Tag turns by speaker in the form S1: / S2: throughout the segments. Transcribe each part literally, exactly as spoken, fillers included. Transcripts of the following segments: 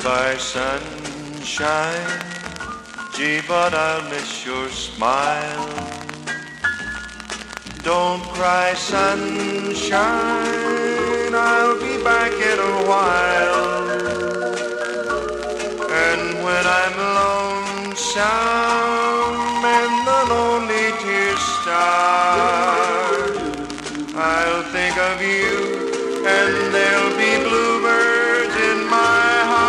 S1: Goodbye, sunshine. Gee, but I'll miss your smile. Don't cry, sunshine. I'll be back in a while. And when I'm lonesome and the lonely tears start, I'll think of you and there'll be bluebirds in my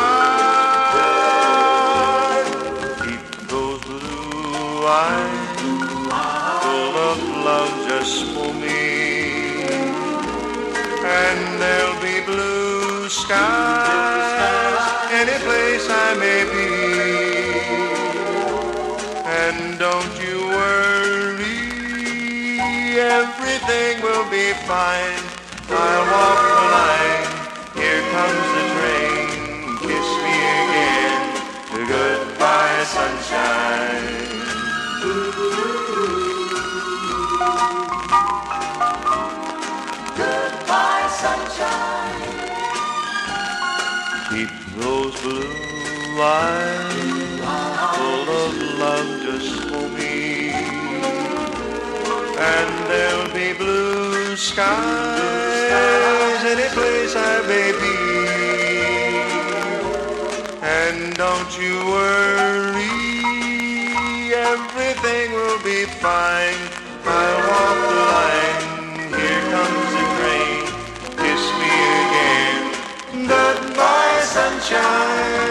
S1: heart. Keep those blue eyes full of love just for me, and there'll be blue skies any place I may be. And don't you worry, everything will be fine. I'll walk the line, here comes the train. Kiss me again, goodbye, sunshine.
S2: Goodbye, sunshine.
S1: Keep those blue eyes full of love just for me, and there'll be blue skies any place I may be. And don't you worry, everything will be fine. I'll walk the line, here comes the train. Kiss me again, goodbye, sunshine.